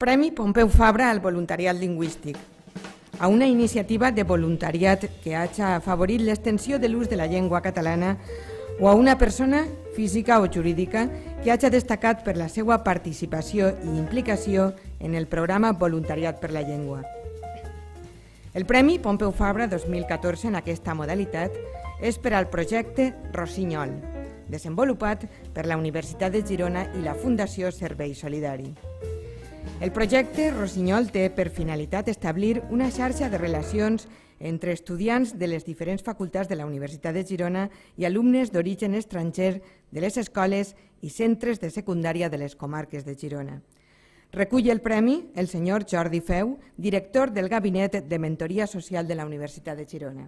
Premi Pompeu Fabra al voluntariat lingüístic, a una iniciativa de voluntariat que hagi afavorit l'extensió de l'ús de la llengua catalana o a una persona física o jurídica que hagi destacat per la seva participació i implicació en el programa Voluntariat per la Llengua. El Premi Pompeu Fabra 2014 en aquesta modalitat és per al projecte Rossinyol, desenvolupat per la Universitat de Girona i la Fundació Servei Solidari. El projecte Rossinyol té per finalitat establir una xarxa de relacions entre estudiants de les diferents facultats de la Universitat de Girona i alumnes d'origen estranger de les escoles i centres de secundària de les comarques de Girona. Recull el premi el senyor Jordi Feu, director del Gabinet de Mentoria Social de la Universitat de Girona.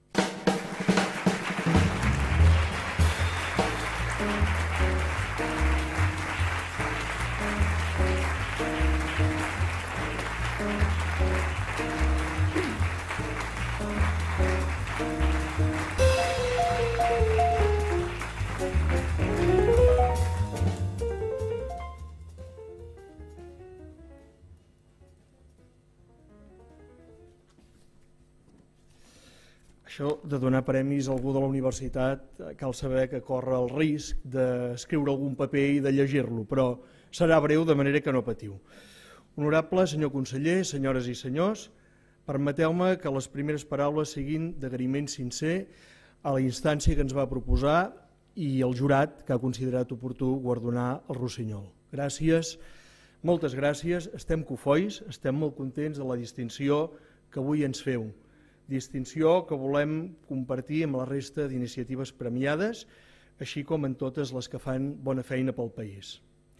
Això de donar premis a algú de la universitat cal saber que corre el risc d'escriure algun paper i de llegir-lo, però serà breu de manera que no patiu. Honorable senyor conseller, senyores i senyors, permeteu-me que les primeres paraules siguin d'agraïment sincer a la instància que ens va proposar i al jurat que ha considerat oportú guardonar el Rossinyol. Gràcies, moltes gràcies, estem cofois, estem molt contents de la distinció que avui ens feu. Distinció que volem compartir amb la resta d'iniciatives premiades, així com en totes les que fan bona feina pel país.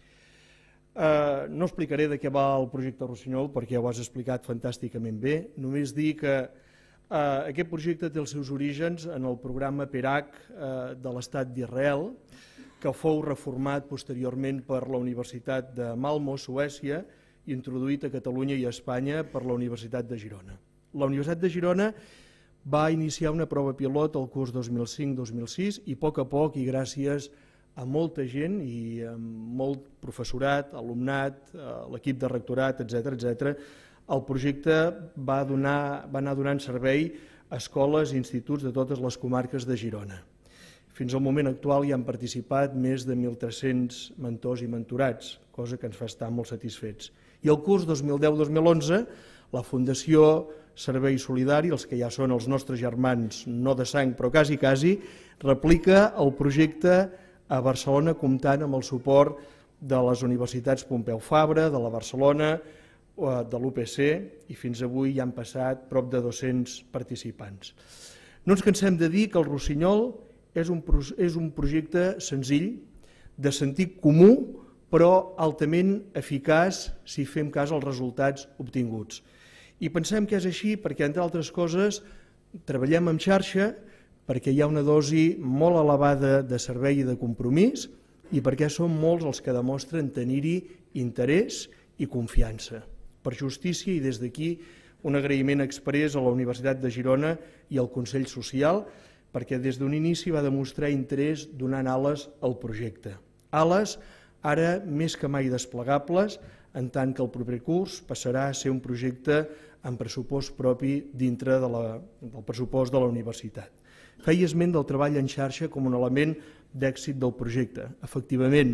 No explicaré de què va el projecte Rossinyol perquè ja ho has explicat fantàsticament bé, només dir que aquest projecte té els seus orígens en el programa PERAC de l'Estat d'Israel, que fou reformat posteriorment per la Universitat de Malmö, Suècia, i introduït a Catalunya i a Espanya per la Universitat de Girona. La Universitat de Girona va iniciar una prova pilot el curs 2005-2006 i a poc i gràcies a molta gent i a molt professorat, alumnat, l'equip de rectorat, etc., el projecte va anar donant servei a escoles i instituts de totes les comarques de Girona. Fins al moment actual hi han participat més de 1.300 mentors i mentorats, cosa que ens fa estar molt satisfets. I el curs 2010-2011, la Fundació Servei Solidari, els que ja són els nostres germans, no de sang però quasi, replica el projecte a Barcelona comptant amb el suport de les universitats Pompeu Fabra, de la Barcelona, de l'UPC, i fins avui hi han passat prop de 200 participants. No ens cansem de dir que el Rossinyol és un projecte senzill, de sentit comú, però altament eficaç si fem cas als resultats obtinguts. I pensem que és així perquè, entre altres coses, treballem en xarxa, perquè hi ha una dosi molt elevada de servei i de compromís i perquè són molts els que demostren tenir-hi interès i confiança. Per justícia i des d'aquí un agraïment exprés a la Universitat de Girona i al Consell Social perquè des d'un inici va demostrar interès donant ales al projecte. Ales ara més que mai desplegables, en tant que el proper curs passarà a ser un projecte amb pressupost propi dintre del pressupost de la universitat. Feia esment del treball en xarxa com un element d'èxit del projecte. Efectivament,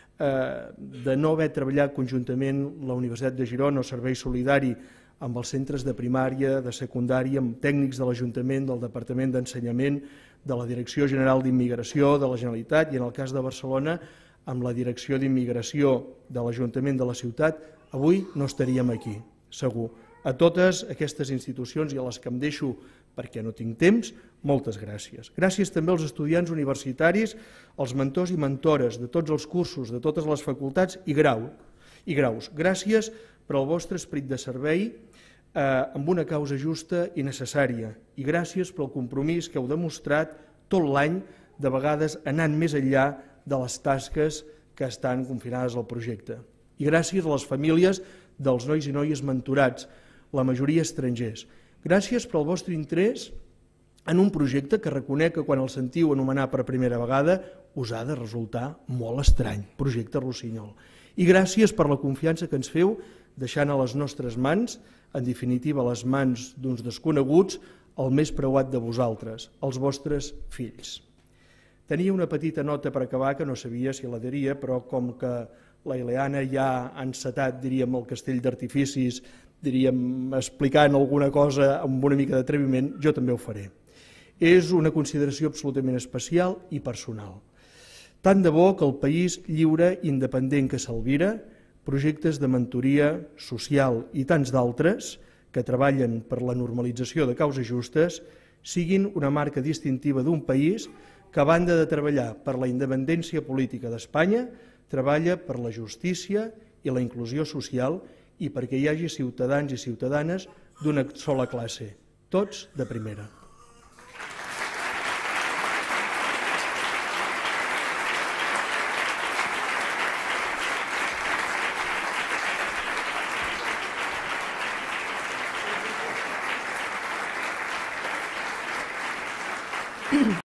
de no haver treballat conjuntament la Universitat de Girona o Servei Solidari amb els centres de primària, de secundària, amb tècnics de l'Ajuntament, del Departament d'Ensenyament, de la Direcció General d'Immigració de la Generalitat i, en el cas de Barcelona, amb la Direcció d'Immigració de l'Ajuntament de la ciutat, avui no estaríem aquí, segur. A totes aquestes institucions i a les que em deixo perquè no tinc temps, moltes gràcies. Gràcies també als estudiants universitaris, als mentors i mentores de tots els cursos, de totes les facultats i graus. Gràcies per al vostre esperit de servei amb una causa justa i necessària. I gràcies pel compromís que heu demostrat tot l'any, de vegades anant més enllà de les tasques que estan confinades al projecte. I gràcies a les famílies dels nois i noies mentorats, la majoria estrangers. Gràcies pel vostre interès en un projecte que reconec que quan el sentiu anomenar per primera vegada us ha de resultar molt estrany, projecte Rossinyol. I gràcies per la confiança que ens feu deixant a les nostres mans, en definitiva les mans d'uns desconeguts, el més preuat de vosaltres, els vostres fills. Tenia una petita nota per acabar que no sabia si la diria, però com que la Ileana ja ha encetat, diríem, el castell d'artificis, diríem, explicant alguna cosa amb una mica d'atreviment, jo també ho faré. És una consideració absolutament especial i personal. Tant de bo que el país lliure, independent que s'alvira, projectes de mentoria social i tants d'altres que treballen per la normalització de causes justes siguin una marca distintiva d'un país que, a banda de treballar per la independència política d'Espanya, treballa per la justícia i la inclusió social i perquè hi hagi ciutadans i ciutadanes d'una sola classe, tots de primera.